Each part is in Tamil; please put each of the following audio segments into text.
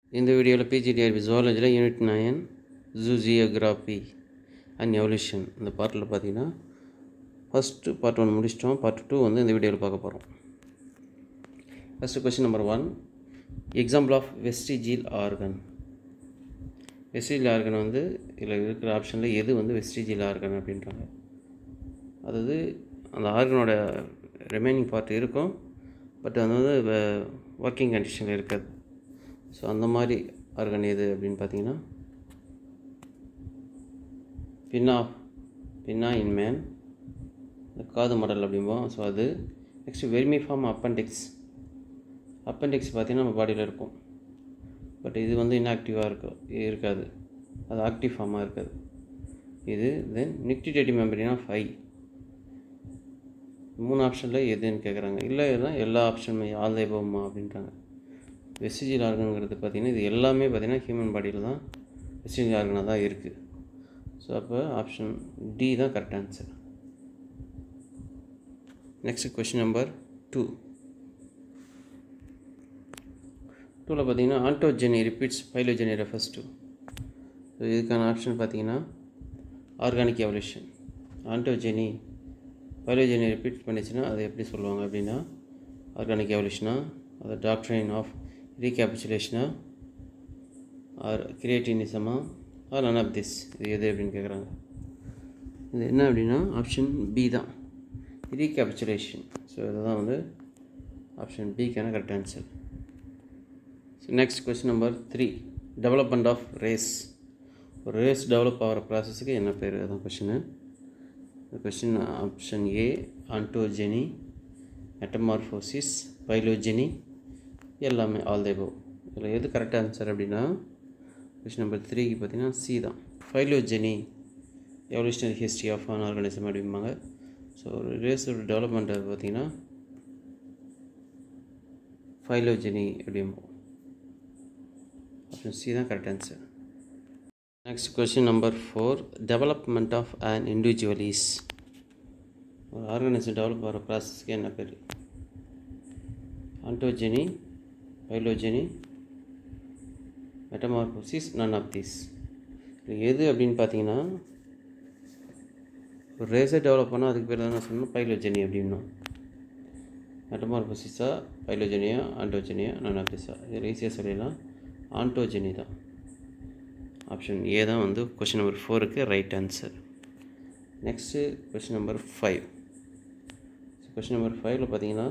இந்த வீடியோவில் பிஜிடிஆர்பி ஜுவாலஜியில் யூனிட் 9 ஜூஜியோகிராஃபி அண்ட் எவல்யூஷன் இந்த பார்ட்டில் பார்த்தீங்கன்னா ஃபஸ்ட்டு பார்ட் 1 முடிச்சிட்டோம். பார்ட் 2 வந்து இந்த வீடியோவில் பார்க்க போகிறோம். First question number 1, example of vestigial organ. Vestigial organ வந்து இதில் இருக்கிற ஆப்ஷனில் எது வந்து வெஸ்டிஜியல் ஆர்கன் அப்படின்றாங்க. அதாவது அந்த ஆர்கனோட ரிமைனிங் பார்ட் இருக்கும், பட் அது வந்து ஒர்க்கிங் கண்டிஷனில் இருக்காது. ஸோ அந்த மாதிரி ஆர்கன் எது அப்படின்னு பார்த்தீங்கன்னா பின்னா இன் மேன், இந்த காது மடல் அப்படிம்போம். ஸோ அது நெக்ஸ்ட்டு வெர்மிஃபார்ம் அப்பெண்டிக்ஸ் பார்த்திங்கன்னா நம்ம பாடியில் இருக்கும், பட் இது வந்து இன்ஆக்டிவாக இருக்காது, அது ஆக்டிவ் ஃபார்மாக இருக்காது. இது தென் நிக்டிடேட்டிவ் மெம்பரின் ஆஃப் ஐ. 3 ஆப்ஷனில் எதுன்னு கேட்குறாங்க. இல்லை இதுதான் எல்லா ஆப்ஷனுமே ஆல் தி அபவ்மா அப்படின்றாங்க. வெஸ்டிஜியல் ஆர்கனுங்கிறது பார்த்திங்கன்னா இது எல்லாமே பார்த்திங்கன்னா ஹியூமன் பாடியில் தான் வெஸ்டிஜியல் ஆர்கனாக தான் இருக்குது. ஸோ அப்போ ஆப்ஷன் டி தான் correct answer. Next question number 2ல் பார்த்திங்கன்னா ontogeny repeats phylogeny refers to. So இதுக்கான ஆப்ஷன் பார்த்திங்கன்னா organic evolution. Ontogeny phylogeny repeat பண்ணிச்சுன்னா அதை எப்படி சொல்லுவாங்க அப்படின்னா ஆர்கானிக் எவல்யூஷனா, அது டாக்ட்ரைன் ஆஃப் ரீகேபிச்சுலேஷனா, ஆர் கிரியேட்டினிசமா, ஆர் நன் ஆஃப் திஸ். இது எது அப்படின்னு கேட்குறாங்க. இது என்ன அப்படின்னா ஆப்ஷன் பி தான், ரீகேபிச்சுலேஷன். ஸோ இதுதான் வந்து ஆப்ஷன் பிக்கான correct answer. So next question number 3, development of race. ஒரு ரேஸ் டெவலப் ஆகிற ப்ராசஸுக்கு என்ன பேர்? அதுதான் கொஷின். இந்த question option A ontogeny, metamorphosis, phylogeny, எல்லாமே ஆல் தி அபவ். இதில் எது கரெக்ட் ஆன்சர் அப்படின்னா கொஸ்டின் நம்பர் 3க்கு பார்த்தீங்கன்னா சி தான், phylogeny, evolutionary history of an organism அப்படிம்பாங்க. ஸோ ஒரு ரேஸோட டெவலப்மெண்ட்டை பார்த்தீங்கன்னா ஃபைலோஜெனி அப்படிம்போம். ஆப்ஷன் சி தான் correct answer. Next question number 4, development of an individual. ஒரு ஆர்கானிசம் டெவலப் ஆகிற ப்ராசஸ்க்கு என்ன பேர்? Ontogeny, phylogeny, metamorphosis, none of these. எது அப்படின்னு பார்த்தீங்கன்னா ஒரு ரேஸை டெவலப் பண்ணால் அதுக்கு பேர் தான் சொல்லணும் பைலோஜெனி அப்படின்னா. மெட்டமார்ஃபோசிஸா, பைலோஜெனியா, ஆன்டோஜெனியா, நன் ஆஃப் தீஸா? இது ஈஸியாக சொல்லிடலாம், ஆன்டோஜெனி தான். ஆப்ஷன் ஏ தான் வந்து கொஷின் நம்பர் 4க்கு right answer. Next question number 5. கொஷின் நம்பர் 5ல் பார்த்தீங்கன்னா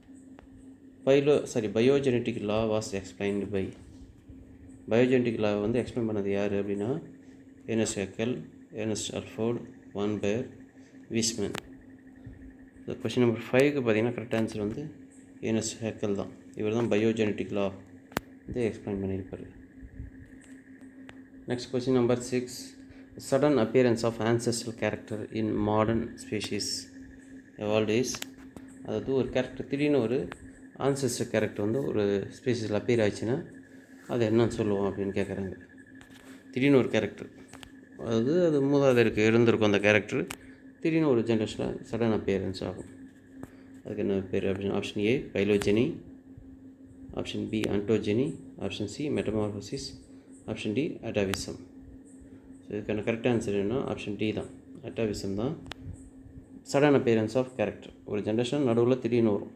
biogenetic law was explained by. Biogenetic law வந்து எக்ஸ்பிளைன் பண்ணது யார் அப்படின்னா Ernst Haeckel, Ernst Alford, von Baer, Weismann. Question number 5க்கு பார்த்தீங்கன்னா கரெக்ட் ஆன்சர் வந்து ஏர்னஸ்ட் ஹேக்கல் தான். இவர் தான் பயோஜெனட்டிக் லா வந்து எக்ஸ்பிளைன் பண்ணியிருப்பார். Next question number 6, sudden appearance of ancestral character in modern species evolved is. அதாவது ஒரு கேரக்டர் திடீர்னு ஒரு ஆன்செஸ்டர் கேரக்டர் வந்து ஒரு ஸ்பீஷீஸில் அப்பியர் ஆயிடுச்சுன்னா அது என்னன்னு சொல்லுவோம் அப்படின்னு கேட்குறாங்க. திடீர்னு ஒரு கேரக்டர், அதாவது அது மூதாதையருக்கு இருந்திருக்கும் அந்த கேரக்டர், திடீர்னு ஒரு ஜென்ரேஷனில் சடன் அப்பியரன்ஸ் ஆகும். அதுக்கு என்ன பேர் அப்படின்னு option A phylogeny, option B ontogeny, option C metamorphosis, option D atavism. So இதுக்கான கரெக்ட் ஆன்சர் என்ன? ஆப்ஷன் டி தான், அட்டாவிசம் தான் சடன் அப்பியரன்ஸ் ஆஃப் கேரக்டர். ஒரு ஜென்ரேஷன் நடுவில் திடீர்னு வரும்.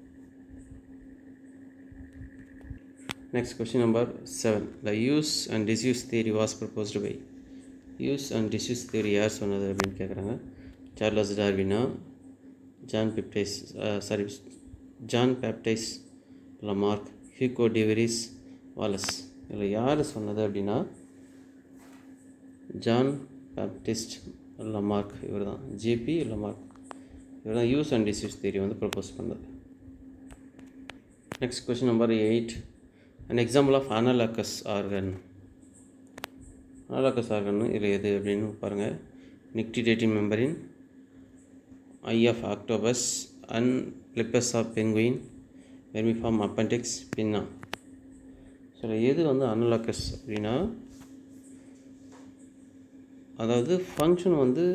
Next question number 7, the use and disuse theory was proposed by. Use and disuse theory யார் சொன்னது அப்படின்னு கேட்குறாங்க. சார்லஸ் டார்வினா, Jean Baptiste Lamarck, Hugo de Vries, Wallace. இதில் யார் சொன்னது அப்படின்னா ஜான் பேப்டிஸ்ட் லமார்க். இவர் தான் ஜேபி லமார்க். இவர் தான் யூஸ் அண்ட் டிஸ்யூஸ் தியரி வந்து ப்ரப்போஸ் பண்ணது. Next question number 8, an example of analogous organ. analogous organ இதில் எது அப்படின்னு பாருங்கள். Nictitating membrane, eye of octopus, and flippers of penguin, vermiform appendix, pinna. So எது வந்து அனலாகஸ் அப்படின்னா அதாவது ஃபங்க்ஷன் வந்து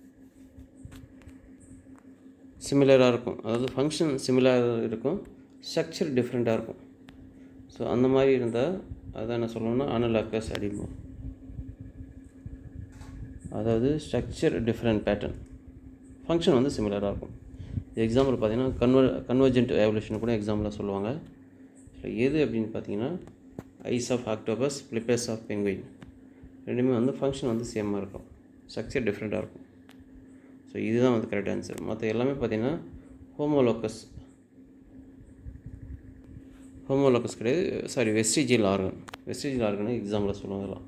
சிமிலராக இருக்கும், அதாவது ஃபங்க்ஷன் சிமிலராக இருக்கும், ஸ்ட்ரக்சர் டிஃப்ரெண்ட்டாக இருக்கும். ஸோ அந்த மாதிரி இருந்தால் அதான் என்ன சொல்லணும்னா அனலாக்கஸ் அப்படிம்போம். அதாவது ஸ்ட்ரக்சர் டிஃப்ரெண்ட் பேட்டர்ன், ஃபங்க்ஷன் வந்து சிமிலராக இருக்கும். எக்ஸாம்பிள் பார்த்தீங்கன்னா கன்வர்ஜென்ட் எவல்யூஷன் கூட எக்ஸாம்பிளாக சொல்லுவாங்க. ஸோ எது அப்படின்னு பார்த்தீங்கன்னா eyes of octopus, flippers of penguin, ரெண்டுமே வந்து ஃபங்க்ஷன் வந்து சேமாக இருக்கும், ஸ்ட்ரக்சர் டிஃப்ரெண்ட்டாக இருக்கும். ஸோ இதுதான் வந்து கரெக்ட் ஆன்சர். மற்ற எல்லாமே பார்த்தீங்கன்னா ஹோமோலோக்கஸ் கிடையாது, சாரி வெஸ்டிஜியல் ஆர்கன் எக்ஸாம்பிளாக சொல்லுவாங்க எல்லாம்.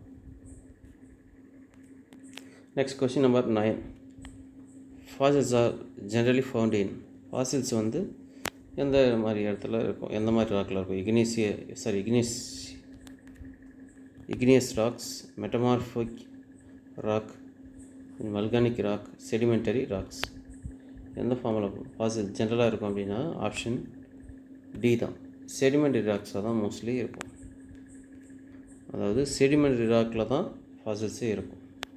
Next question number 9. Fossils are generally found in. Fossils வந்து எந்த மாதிரி இடத்துல இருக்கும், எந்த மாதிரி ராக்கில் இருக்கும்? Igneous rocks, metamorphic rock, volcanic rock, sedimentary rocks. எந்த ஃபார்மில் ஃபாசில் ஜென்ரலாக இருக்கும் அப்படின்னா ஆப்ஷன் டி தான், செடிமெண்டரி ராக்ஸாக தான் மோஸ்ட்லி இருக்கும். அதாவது செடிமெண்டரி ராக்கில் தான் ஃபாசில்ஸே இருக்கும்.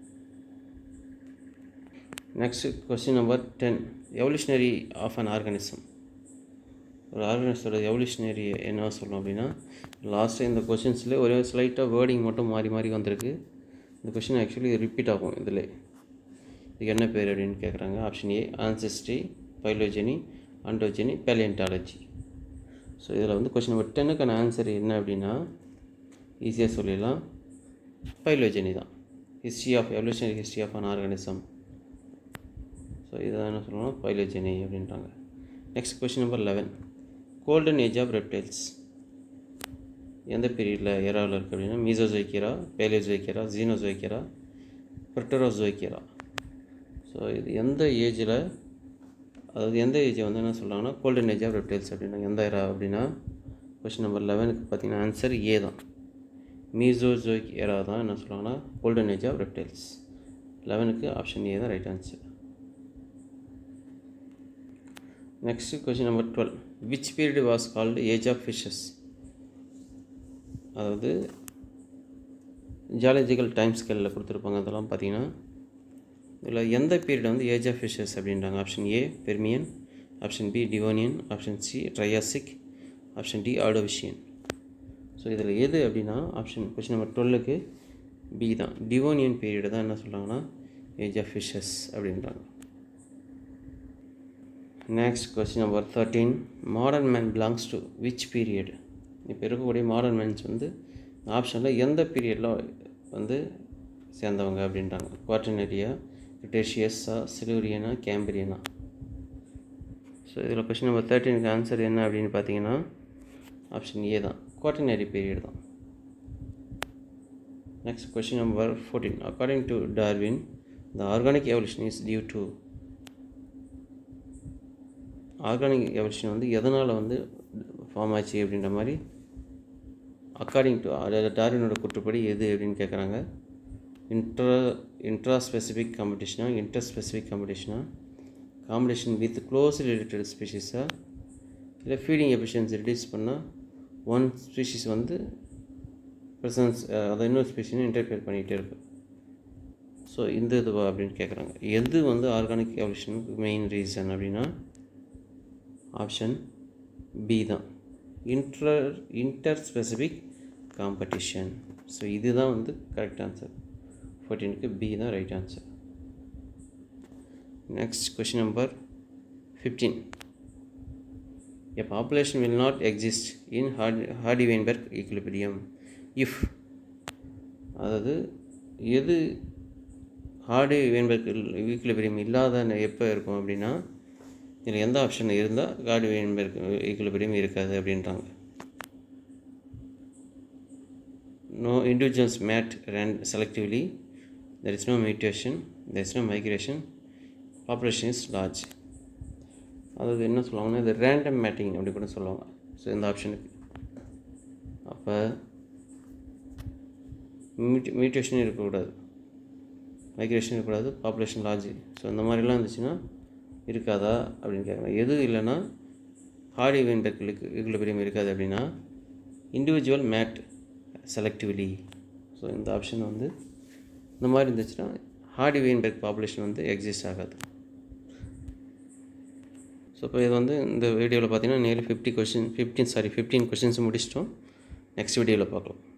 Next question number 10. Evolutionary of an organism. ஒரு ஆர்கானிசத்தோட எவல்யூஷனரி என்ன சொல்லணும் அப்படின்னா, லாஸ்ட்டு இந்த கொஷின்ஸில் ஒரே ஸ்லைட்டாக வேர்டிங் மட்டும் மாறி மாறி வந்திருக்கு. இந்த கொஷின் ஆக்சுவலி ரிப்பீட் ஆகும். இதில் இதுக்கு என்ன பேர் அப்படின்னு கேட்குறாங்க. Option A ancestry, phylogeny, ontogeny, palaeontology. So இதில் வந்து கொஷின் நம்பர் 10க்கான ஆன்சர் என்ன அப்படின்னா ஈஸியாக சொல்லிடலாம், பைலோஜெனி தான். Evolutionary history of an organism. So இதான் என்ன சொல்லணும், பைலோஜெனி அப்படின்றாங்க. Next question number 11. Golden age of reptiles எந்த பீரியடில் ஏராவில் இருக்குது அப்படின்னா Mesozoic era, Palaeozoic era, Cenozoic era, Proterozoic era. So இது எந்த ஏஜில், அதாவது எந்த ஏஜை வந்து என்ன சொல்கிறாங்கன்னா கோல்டன் ஏஜ் ஆஃப் ரெப்டைல்ஸ் அப்படின்னா எந்த ஏரா அப்படின்னா கொஸ்டின் நம்பர் 11க்கு பார்த்தீங்கன்னா ஆன்சர் ஏ தான், மீசோசோயிக் ஏரா தான் என்ன சொல்கிறாங்கன்னா கோல்டன் ஏஜ் ஆஃப் ரெப்டைல்ஸ். 11க்கு ஆப்ஷன் ஏ தான் right answer. Next question number 12. Which period was called Age of Fishes? அதாவது ஜியாலஜிக்கல் டைம் ஸ்கேலில் கொடுத்துருப்பாங்க. அதெல்லாம் பார்த்தீங்கன்னா இதில் எந்த பீரியட் வந்து ஏஜ் ஆஃப் ஃபிஷஸ் அப்படின்றாங்க. Option A Permian, option B Devonian, option C Triassic, option D Ordovician. So இதில் எது அப்படின்னா கொஸ்டின் நம்பர் 12க்கு பி தான், டிவோனியன் பீரியட் தான் என்ன சொல்கிறாங்கன்னா ஏஜ் ஆஃப் ஃபிஷஸ் அப்படின்றாங்க. Next question number 13. Modern man belongs to which period? இப்போ இருக்கக்கூடிய மாடர்ன் மேன்ஸ் வந்து ஆப்ஷனில் எந்த பீரியடில் வந்து சேர்ந்தவங்க அப்படின்றாங்க. குவாட்டர்னரியா, கிரிட்டேஷியஸா, சிலூரியனா, கேம்பிரியனா. ஸோ இதில் கொஸ்டின் நம்பர் 13க்கு ஆன்சர் என்ன அப்படின்னு பார்த்தீங்கன்னா ஆப்ஷன் ஏ தான், குவாட்டர்னரி பீரியட் தான். நெக்ஸ்ட் question number 14. According to Darwin the organic evolution is due to. Organic evolution வந்து எதனால் வந்து ஃபார்ம் ஆச்சு அப்படின்ற மாதிரி அக்கார்டிங் டு டார்வினோட கூற்றுப்படி எது அப்படின்னு கேட்குறாங்க. இன்ட்ரா ஸ்பெசிஃபிக் காம்படிஷனா, இன்டர் ஸ்பெசிஃபிக் காம்படிஷனா, காம்படிஷன் வித் க்ளோஸ்லி ரிலேட்டட் ஸ்பீஷீஸா, இல்லை ஃபீடிங் எஃபிஷியன்சி ரெடியூஸ் பண்ணால் ஒன் ஸ்பீஷீஸ் வந்து ப்ரெசன்ஸ் அதை இன்னொரு ஸ்பீஷீஸை இன்டர்ஃபியர் பண்ணிகிட்டே இருக்குது. ஸோ இந்த இதுவா அப்படின்னு கேட்குறாங்க. எது வந்து ஆர்கானிக் எவல்யூஷனுக்கு மெயின் ரீசன் அப்படின்னா ஆப்ஷன் பி தான், இன்டர் ஸ்பெசிஃபிக் காம்படிஷன். ஸோ இதுதான் வந்து கரெக்ட் ஆன்சர். 14க்கு பி தான் right answer. Next question number 15. A population will not exist in Hardy-Weinberg equilibrium if. அதாவது எது ஹார்டி-வெயின்பெர்க் ஈக்குலிபிரியம் இல்லாத எப்போ இருக்கும் அப்படின்னா இதில் எந்த ஆப்ஷன் இருந்தால் ஹார்டி-வெயின்பெர்க் ஈக்குலிபிரியம் இருக்காது அப்படின்றாங்க. No individuals mate selectively, there is no mutation, there is no migration, population is large. அதாவது என்ன சொல்லுவாங்கன்னா இது ரேண்டம் மேட்டிங் அப்படி கூட சொல்லுவாங்க. ஸோ இந்த ஆப்ஷனுக்கு அப்போ மியூட்டேஷன் இருக்கக்கூடாது, மைக்ரேஷன் இருக்கக்கூடாது, பாப்புலேஷன் லார்ஜ். ஸோ இந்த மாதிரிலாம் இருந்துச்சுன்னா இருக்காதா அப்படின்னு கேட்குறாங்க. எது இல்லைன்னா ஹார்டி-வெயின்பெர்க் ஈக்குலிபிரியம் இருக்காது அப்படின்னா இண்டிவிஜுவல் மேட் செலக்டிவ்லி. ஸோ இந்த ஆப்ஷன் வந்து இந்த மாதிரி இருந்துச்சுன்னா ஹார்டி-வெயின்பெர்க் பாப்புலேஷன் வந்து எக்ஸிஸ்ட் ஆகாது. ஸோ இப்போ இது வந்து இந்த வீடியோவில் பார்த்தீங்கன்னா நியர்லி 15 கொஷின்ஸ் முடிச்சிட்டோம். நெக்ஸ்ட் வீடியோவில் பார்க்கலாம்.